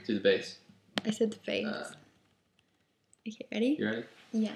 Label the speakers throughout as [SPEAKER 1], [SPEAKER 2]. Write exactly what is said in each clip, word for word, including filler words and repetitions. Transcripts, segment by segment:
[SPEAKER 1] do the bass.
[SPEAKER 2] I said the face.
[SPEAKER 1] Uh,
[SPEAKER 2] okay, ready?
[SPEAKER 1] You ready?
[SPEAKER 2] Yeah.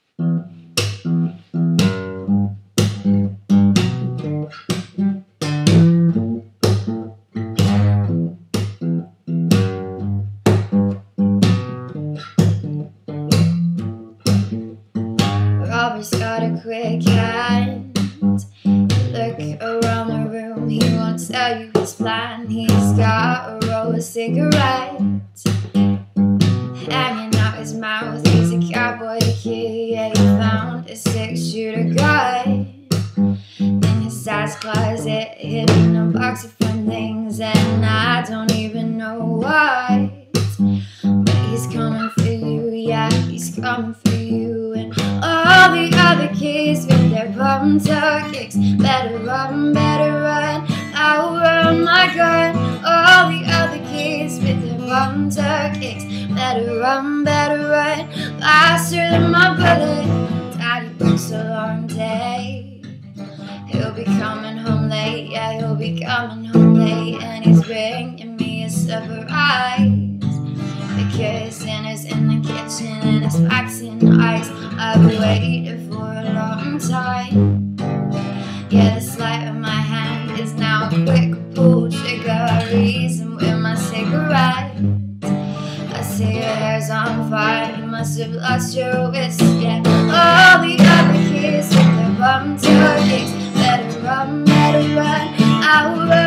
[SPEAKER 2] Robert's got a quick hand. Look around the room, he won't tell you his plan. He's got a roll of cigarettes hanging out his mouth. He's a cowboy kid, yeah, he found a six-shooter gun in his dad's closet, hidden a box of fun things, and I don't even know why. But he's coming for you, yeah, he's coming for you. And all the other kids with their bum tuck kicks, better run, better run, I'll run my gun. All the other kids with their bum tuck kicks, better run, better run, faster than my bullet. Daddy works a long day, he'll be coming home late, yeah, he'll be coming home late. And he's bringing me a surprise. The kissing is in the kitchen and it's packed in ice. I've waited for a long time. Yeah, the sleight of my hand is now a quick pull trigger. I reason with my cigarette. I see your hair's on fire, you must have lost your wits. Yeah, all the other kids with their bum tuck kicks, better run, better run, I'll run